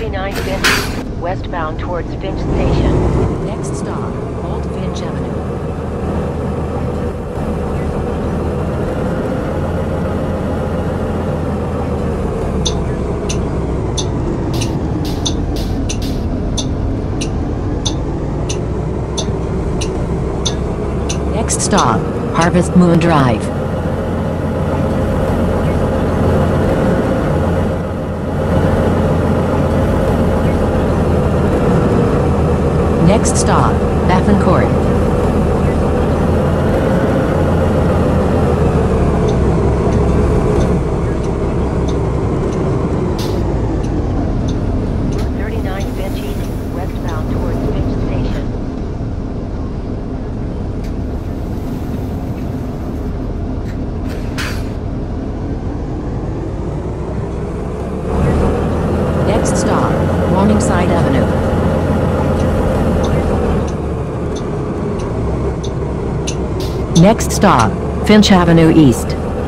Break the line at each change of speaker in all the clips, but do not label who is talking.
39 Finch, westbound towards Finch Station.
Next stop, Old Finch Avenue. Next stop, Harvest Moon Drive. Next stop, Baffin Court.
Route 39 Finch East, westbound towards Finch Station.
Next stop, Morningside Avenue. Next stop, Finch Avenue East.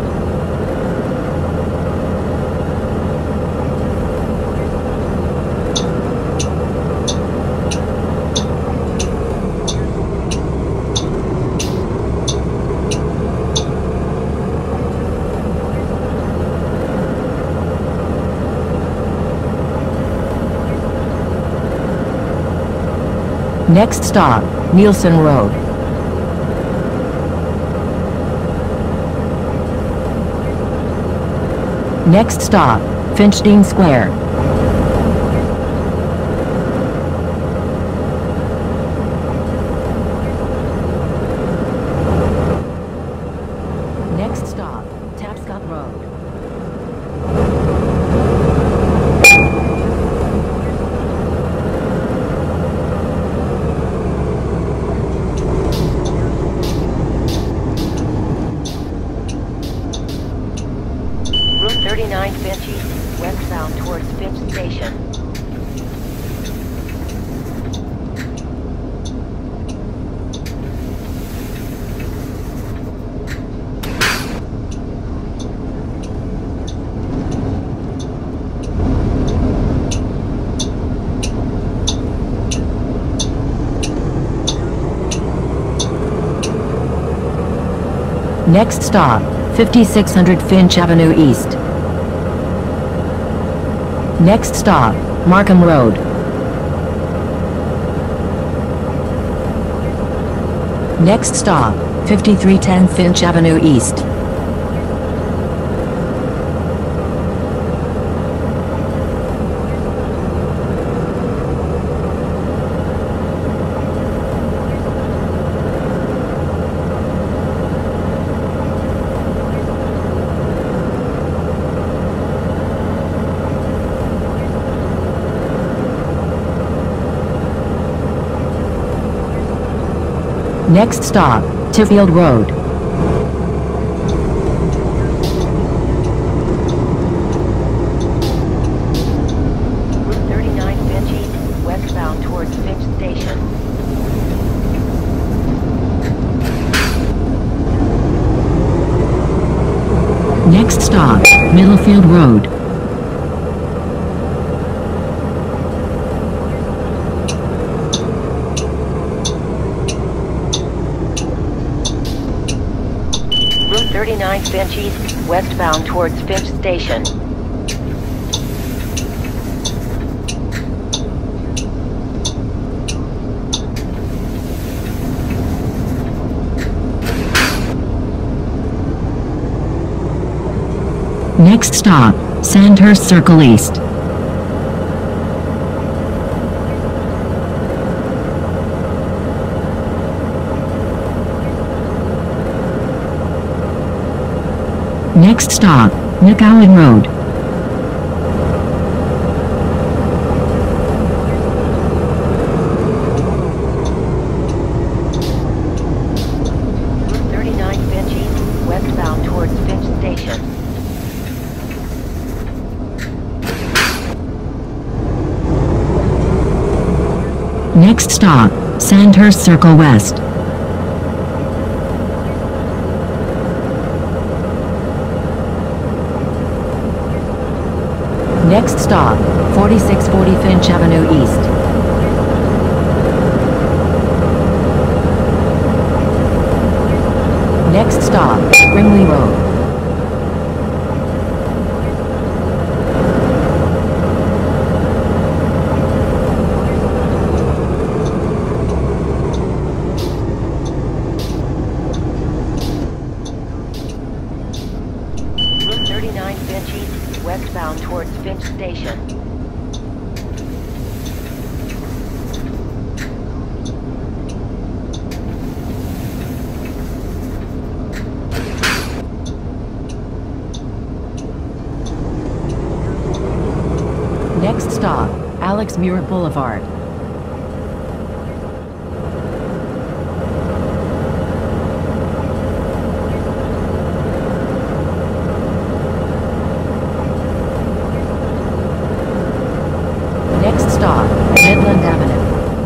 Next stop, Nielsen Road. Next stop, Finch Dean Square. Next stop, Tapscott Road.
Route 39 Finch East, westbound towards Finch Station.
Next stop, 5600 Finch Avenue East. Next stop, Markham Road. Next stop, 5310 Finch Avenue East. Next stop, Tiffield Road.
Route 39 Finch East, westbound towards Finch Station.
Next stop, Middlefield Road.
Route 39 Finch East, westbound towards Finch Station.
Next stop, Sandhurst Circle East. Next stop, McGowan Road.
Route 39 Finch East, westbound towards Finch Station.
Next stop, Sandhurst Circle West. Next stop, 4640 Finch Avenue East. Next stop, Brimley Road.
Route 39 Finch East, westbound towards Finch Station.
Next stop, Alex Muir Boulevard. Next stop, Midland Avenue.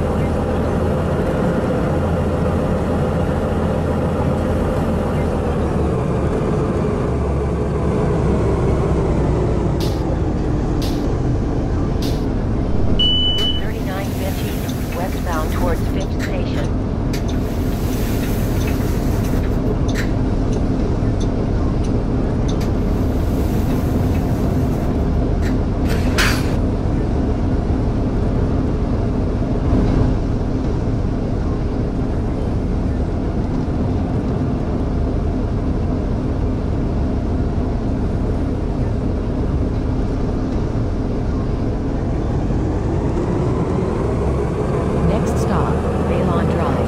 Route 39 Finch East, westbound towards Finch Station.
Next stop, Baylon Drive.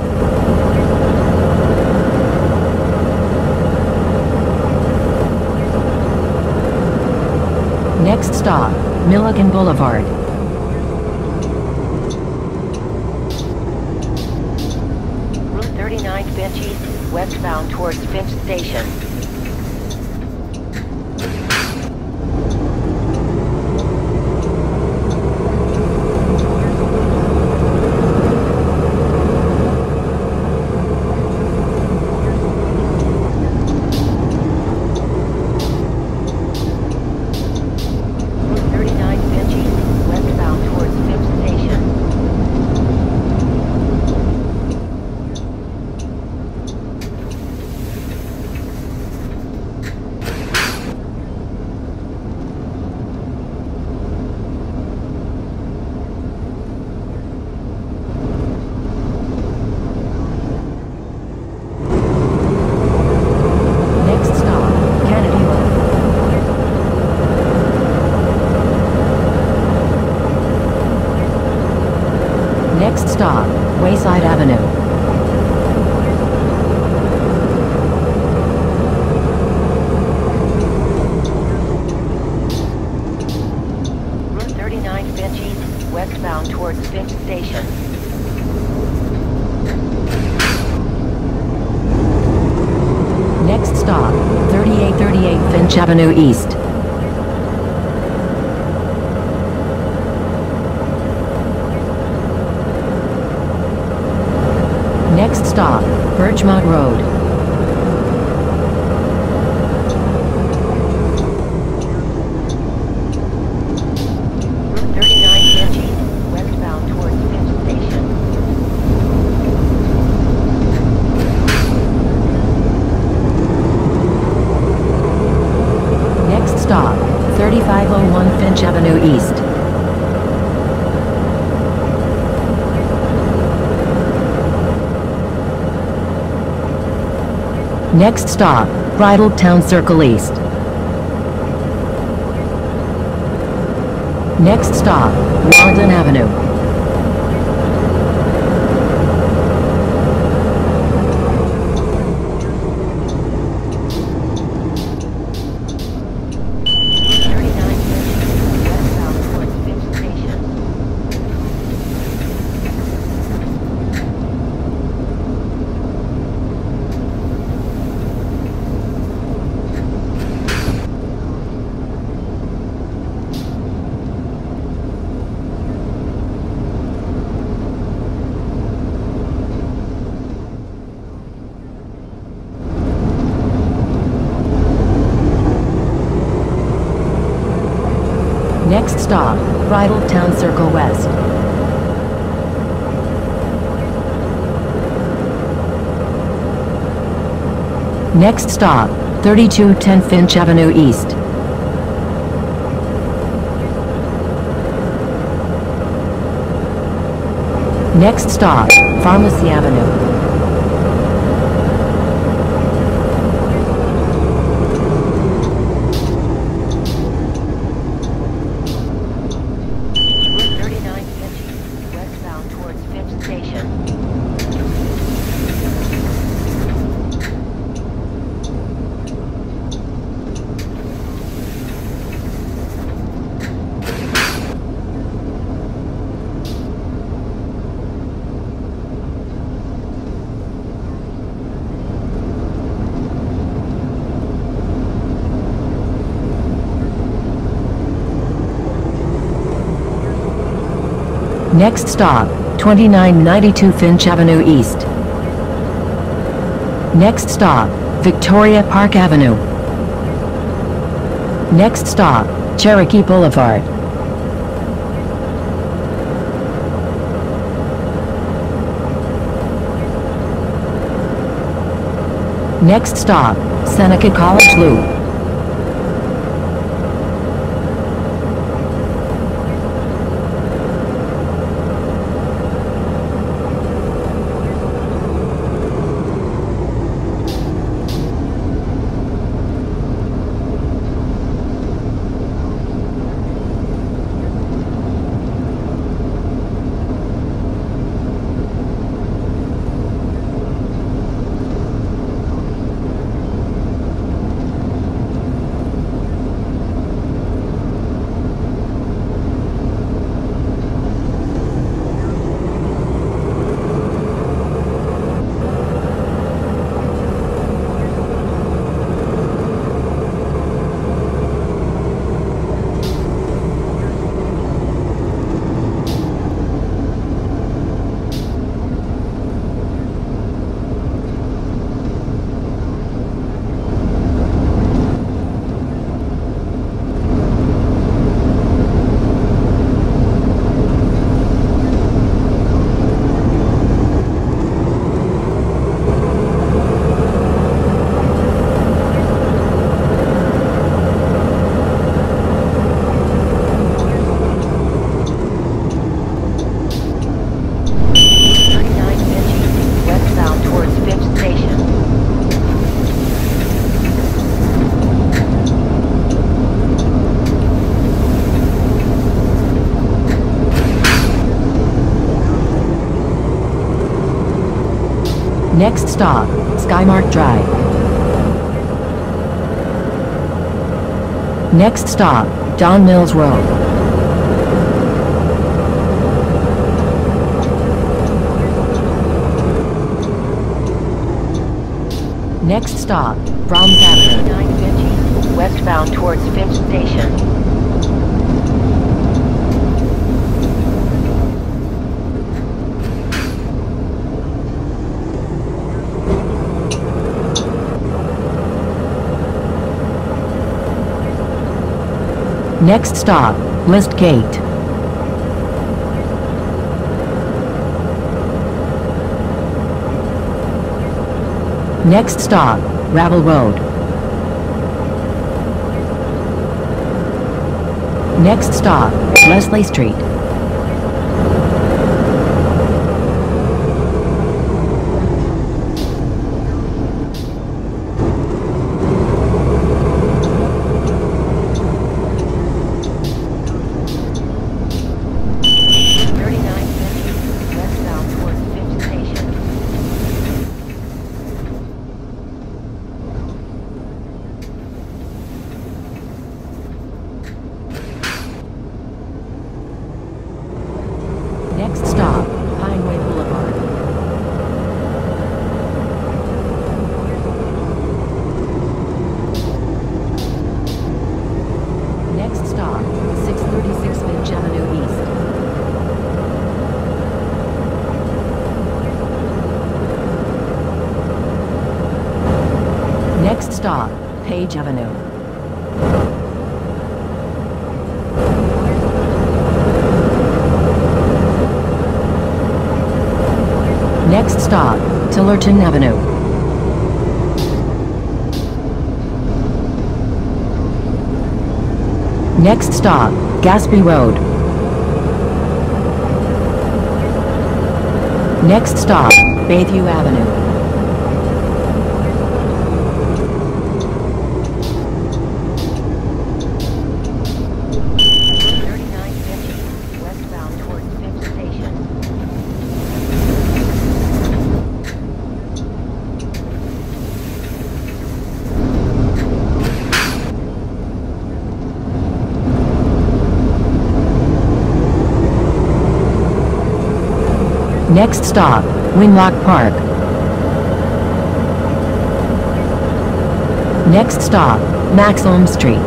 Next stop, Milligan Boulevard.
Route 39 Finch East, westbound towards Finch Station. Route 39 Finch East, westbound towards Finch Station.
Next stop, Kennedy Road. Next stop, Wayside Avenue.
Route 39 Finch East, westbound towards Finch Station.
Next stop, 3838 Finch Avenue East. Next stop, Birchmont Road.
Route 39 Finch East, westbound towards Finch Station.
Next stop, 3501 Finch Avenue East. Next stop, Bridle Town Circle East. Next stop, Walden Avenue.
Route 39 Finch East, westbound towards Finch Station.
Next stop, Bridle Town Circle West. Next stop, 3210 Finch Avenue East. Next stop, Pharmacy Avenue. Next stop, 2992 Finch Avenue East. Next stop, Victoria Park Avenue. Next stop, Cherokee Boulevard. Next stop, Seneca College Loop. Next stop, Skymark Drive. Next stop, Don Mills Road. Next stop, Brahms Avenue.
950, westbound towards Finch Station.
Next stop, List Gate. Next stop, Ravel Road. Next stop, Leslie Street. Next stop, Pineway Boulevard. Next stop, 636 Finch Avenue East. Next stop, Page Avenue. Next stop, Tillerton Avenue. Next stop, Gaspee Road. Next stop, Bayview Avenue. Next stop, Winlock Park. Next stop, Maximum Street.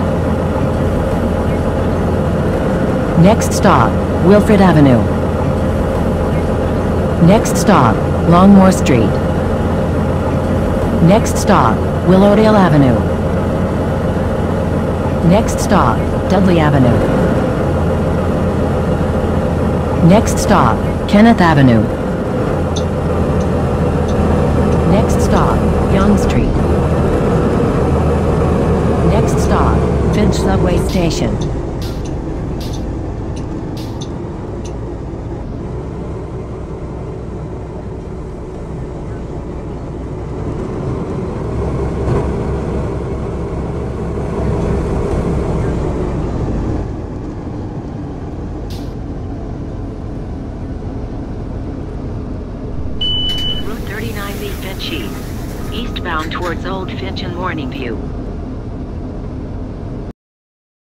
Next stop, Wilfred Avenue. Next stop, Longmore Street. Next stop, Willowdale Avenue. Next stop, Dudley Avenue. Next stop, Kenneth Avenue. Next stop, Young Street. Next stop, Finch Subway Station.
Route 39B Finch East, eastbound towards Old Finch and Morning View.